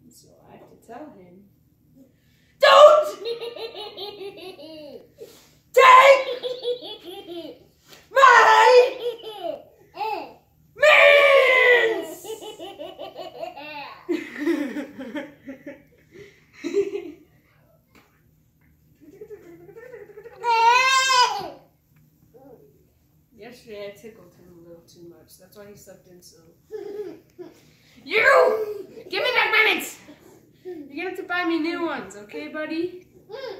So I have to tell him. Don't take my mints! Yesterday I tickled him a little too much. That's why he sucked in so. You! Give me that minutes! You're gonna have to buy me new ones, okay, buddy?